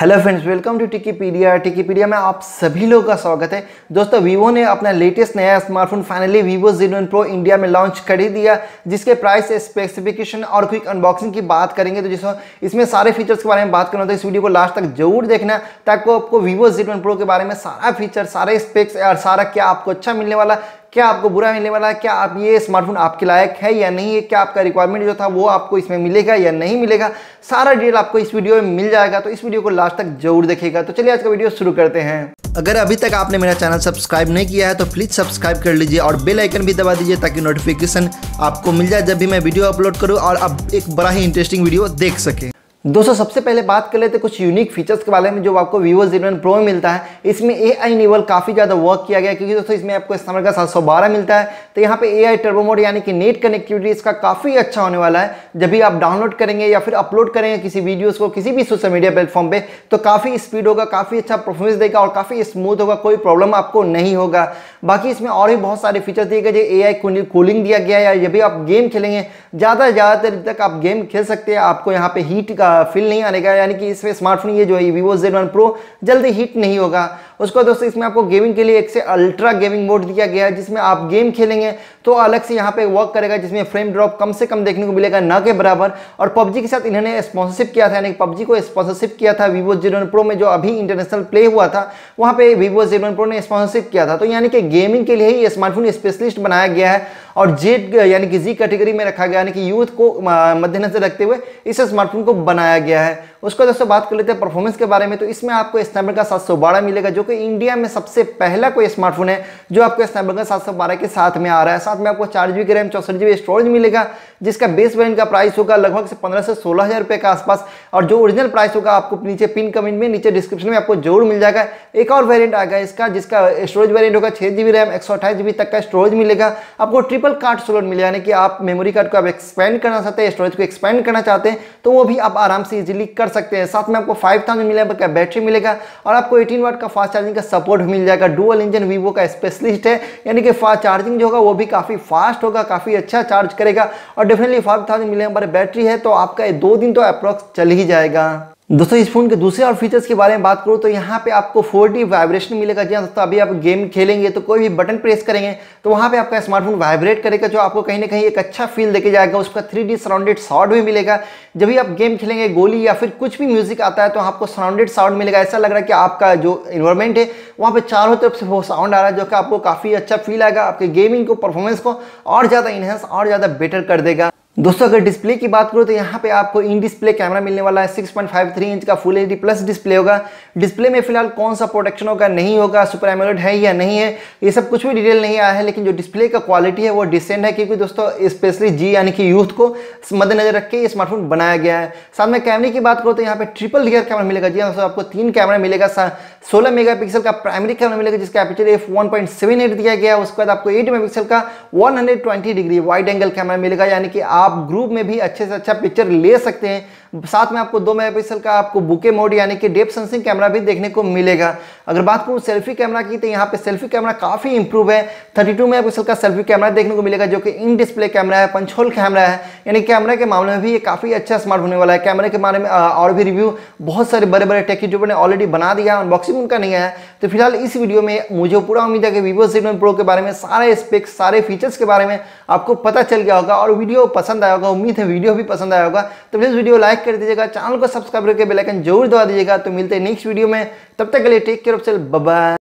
Hello friends, welcome to Tikipedia में आप सभी लोगों का स्वागत है। दोस्तों, वीवो ने अपना लेटेस्ट नया smartphone finally Vivo Z1 Pro India में लॉन्च कर ही दिया, जिसके प्राइस, स्पेसिफिकेशन और क्विक अनबॉक्सिंग की बात करेंगे। तो जिसमें इसमें सारे फीचर्स के बारे में बात करना, तो इस वीडियो को लास्ट तक जरूर देखना, ताकि आपको वीवो Z1 Pro के बारे में सारा फीचर, सारे स्पेक्स और सारा क्या आपको अच्छा मिलने वाला, क्या आपको बुरा मिलने वाला है, क्या आप ये स्मार्टफोन आपके लायक है या नहीं है, क्या आपका रिक्वायरमेंट जो था वो आपको इसमें मिलेगा या नहीं मिलेगा, सारा डिटेल आपको इस वीडियो में मिल जाएगा। तो इस वीडियो को लास्ट तक जरूर देखिएगा। तो चलिए आज का वीडियो शुरू करते हैं। अगर अभी तक आपने मेरा चैनल सब्सक्राइब नहीं किया है तो प्लीज़ सब्सक्राइब कर लीजिए और बेल आइकन भी दबा दीजिए, ताकि नोटिफिकेशन आपको मिल जाए जब भी मैं वीडियो अपलोड करूँ और आप एक बड़ा ही इंटरेस्टिंग वीडियो देख सकें। दोस्तों, सबसे पहले बात कर लेते हैं कुछ यूनिक फीचर्स के बारे में जो आपको वीवो Z1 Pro में मिलता है। इसमें AI इनेबल काफ़ी ज़्यादा वर्क किया गया है, क्योंकि दोस्तों इसमें आपको स्नैपड्रैगन का 712 मिलता है। तो यहाँ पे AI टर्बो मोड यानी कि नेट कनेक्टिविटी इसका काफ़ी अच्छा होने वाला है। जब भी आप डाउनलोड करेंगे या फिर अपलोड करेंगे किसी वीडियोज़ को किसी भी सोशल मीडिया प्लेटफॉर्म पे, तो काफ़ी स्पीड होगा, काफ़ी अच्छा परफॉर्मेंस देगा और काफ़ी स्मूथ होगा, कोई प्रॉब्लम आपको नहीं होगा। बाकी इसमें और भी बहुत सारे फीचर्स दिए गए, जो AI कूलिंग दिया गया है, या जब भी आप गेम खेलेंगे ज़्यादा देर तक आप गेम खेल सकते हैं, आपको यहाँ पे हीट का फील नहीं आने का, यानी कि इसमें स्मार्टफोन ये जो है वीवो Z1 Pro जल्दी हीट नहीं होगा। उसको दोस्तों इसमें आपको गेमिंग के लिए एक से अल्ट्रा गेमिंग मोड दिया गया है, जिसमें आप गेम खेलेंगे तो अलग से यहाँ पे वर्क करेगा, जिसमें फ्रेम ड्रॉप कम से कम देखने को मिलेगा, ना के बराबर। और पबजी के साथ इन्होंने स्पॉन्सरशिप किया था, यानी पबजी को स्पॉन्सरशिप किया था वीवो Z1 Pro में, जो अभी इंटरनेशनल प्ले हुआ था वहाँ पे वीवो Z1 Pro ने स्पॉन्सरशिप किया था। तो यानी कि गेमिंग के लिए ही स्मार्टफोन स्पेशलिस्ट बनाया गया है और जेड यानी कि जी कैटेगरी में रखा गया, यानी कि यूथ को मद्देनजर रखते हुए इस स्मार्टफोन को बनाया गया है। उसको दोस्तों बात कर लेते हैं परफॉर्मेंस के बारे में। तो इसमें आपको स्नैपड्रैगन का 712 मिलेगा, जो कि इंडिया में सबसे पहला कोई स्मार्टफोन है जो आपको स्नैपड्रैगन 712 के साथ में आ रहा है। साथ में आपको 4GB की रैम, 64GB स्टोरेज मिलेगा, जिसका बेस वेरिएंट का प्राइस होगा लगभग से 15 से 16 हज़ार रुपये के आसपास। और जो ओरिजिनल प्राइस होगा आपको नीचे पिन कमेंट में, नीचे डिस्क्रिप्शन में आपको जरूर मिल जाएगा। एक और वेरिएंट आएगा इसका, जिसका स्टोरेज वेरिएंट होगा 6GB रैम, 128GB तक का स्टोरेज मिलेगा। आपको ट्रिपल कार्ड स्लॉट मिलेगा, यानी कि आप मेमोरी कार्ड को आप एक्सपेंड करना चाहते हैं, स्टोरेज को एक्सपेंड करना चाहते हैं, तो वो भी आप आराम से इजीली कर सकते हैं। साथ में आपको 5000 mAh का बैटरी मिलेगा और आपको 18 वाट का फास्ट चार्जिंग का सपोर्ट मिल जाएगा। डुअल इंजन वीवो का स्पेशलिस्ट है, यानी कि फास्ट चार्जिंग जो होगा वो भी काफ़ी फास्ट होगा, काफ़ी अच्छा चार्ज करेगा। और डेफिनेटली 5000 mAh बैटरी है, तो आपका 2 दिन तो अप्रॉक्स चल ही जाएगा। दोस्तों, इस फोन के दूसरे और फीचर्स के बारे में बात करूँ तो यहाँ पे आपको 4D वाइब्रेशन मिलेगा। जी हाँ दोस्तों, अभी आप गेम खेलेंगे तो कोई भी बटन प्रेस करेंगे तो वहाँ पे आपका स्मार्टफोन वाइब्रेट करेगा, जो आपको कहीं ना कहीं एक अच्छा फील देके जाएगा। उसका 3D सराउंडेड साउंड भी मिलेगा। जब भी आप गेम खेलेंगे, गोली या फिर कुछ भी म्यूजिक आता है, तो आपको सराउंडेड साउंड मिलेगा। ऐसा लग रहा है कि आपका जो इन्वायरमेंट है वहाँ पे चारों तरफ से वो साउंड आ रहा है, जो कि आपको काफ़ी अच्छा फील आएगा, आपके गेमिंग को, परफॉर्मेंस को और ज़्यादा इनहेंस और ज़्यादा बेटर कर देगा। दोस्तों, अगर डिस्प्ले की बात करूँ तो यहाँ पे आपको इन डिस्प्ले कैमरा मिलने वाला है। 6.53 इंच का फुल HD प्लस डिस्प्ले होगा। डिस्प्ले में फिलहाल कौन सा प्रोटेक्शन होगा, नहीं होगा, सुपर एमोलेड है या नहीं है, ये सब कुछ भी डिटेल नहीं आया है। लेकिन जो डिस्प्ले का क्वालिटी है वो डिसेंट है, क्योंकि दोस्तों स्पेशली जी यानी कि यूथ को मद्देनजर रख के ये स्मार्टफोन बनाया गया है। साथ में कैमरे की बात करो तो यहाँ पे ट्रिपल रियर कैमरा मिलेगा। जी दोस्तों, आपको 3 कैमरा मिलेगा। 16 मेगापिक्सल का प्राइमरी कैमरा मिलेगा, जिसका एपर्चर f1.78 दिया गया है। उसके बाद आपको 8 मेगापिक्सल का 120 डिग्री वाइड एंगल कैमरा मिलेगा, यानी कि आप ग्रुप में भी अच्छे से अच्छा पिक्चर ले सकते हैं। साथ में आपको 2 मेगापिक्सल का आपको बुके मोड यानी कि डेप्थ सेंसिंग कैमरा भी देखने को मिलेगा। अगर बात करूँ सेल्फी कैमरा की, तो यहाँ पे सेल्फी कैमरा काफ़ी इंप्रूव है। 32 मेगापिक्सल का सेल्फी कैमरा देखने को मिलेगा, जो कि इन डिस्प्ले कैमरा है, पंच होल कैमरा है, यानी कैमरा के मामले में भी ये काफ़ी अच्छा स्मार्ट होने वाला है। कैमरे के बारे में और भी रिव्यू बहुत सारे बड़े बड़े टेक यूट्यूबर ने ऑलरेडी बना दिया, अनबॉक्सिंग उनका नहीं आया। तो फिलहाल इस वीडियो में मुझे पूरा उम्मीद है कि वीवो Z1 Pro के बारे में सारे स्पेक्स, सारे फीचर्स के बारे में आपको पता चल गया होगा और वीडियो पसंद आया होगा। उम्मीद है वीडियो भी पसंद आया होगा। तो प्लीज़ वीडियो लाइक कर दीजिएगा, चैनल को सब्सक्राइब करके बेल आइकन जरूर दबा दीजिएगा। तो मिलते हैं नेक्स्ट वीडियो में, तब तक के लिए take care of self, bye bye.